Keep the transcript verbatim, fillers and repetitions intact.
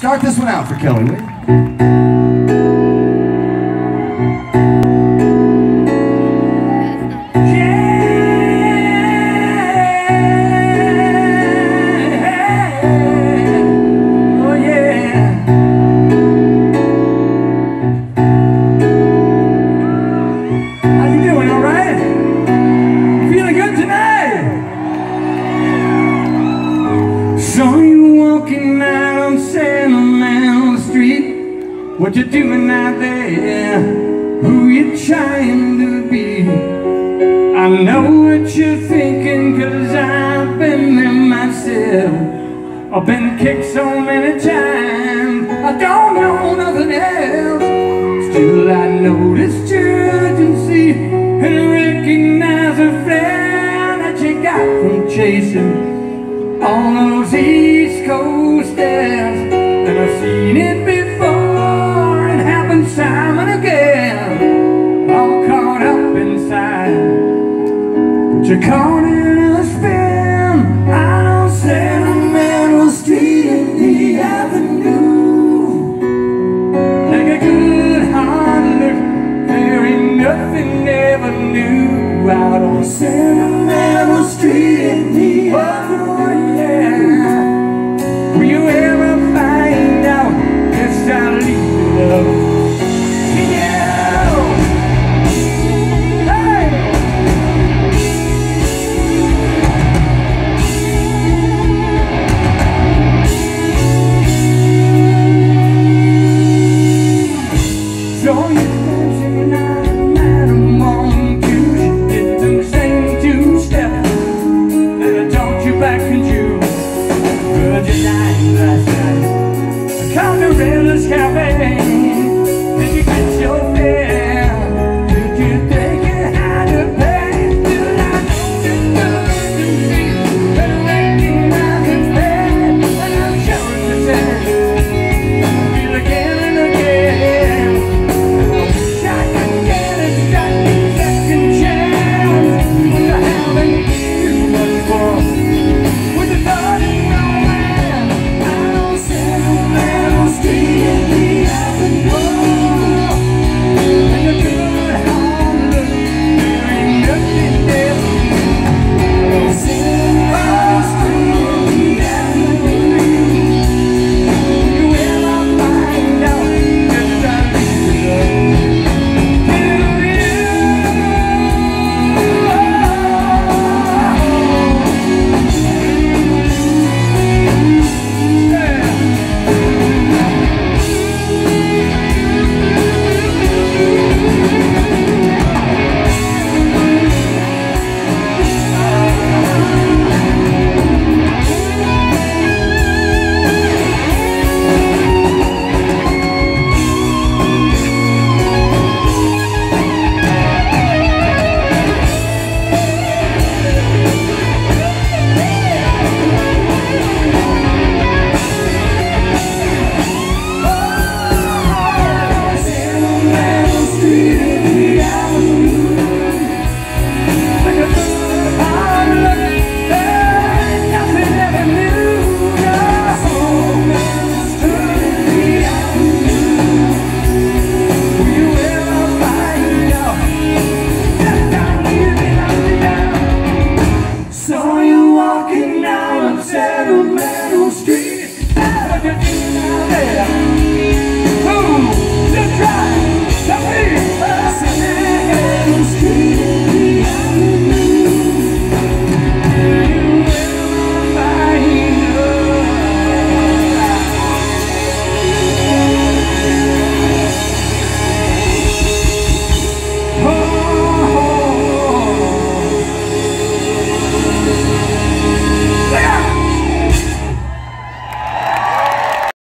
Start this one out for Kelly, will you? Saw you walking out on Sentimental Street. What you doing out there? Who you trying to be? I know what you're thinking, cause I've been there myself. I've been kicked so many times, I don't know nothing else. Still I noticed your urgency and recognize a friend that you got from chasing all those East Coast stairs. And I've seen it before, it happens time and again. All caught up inside, but you're caught in a spin. I know Sentimental Street in the avenue. Like a good hard look, there ain't nothing ever new out on Sentimental Street in the avenue. Will you ever find out just how to leave it up? Yeah. Hey. So you dancing out of Madam on Tuesday, did the same two steps that I taught you back in June. Good night last night. I come to Riddler's Cafe.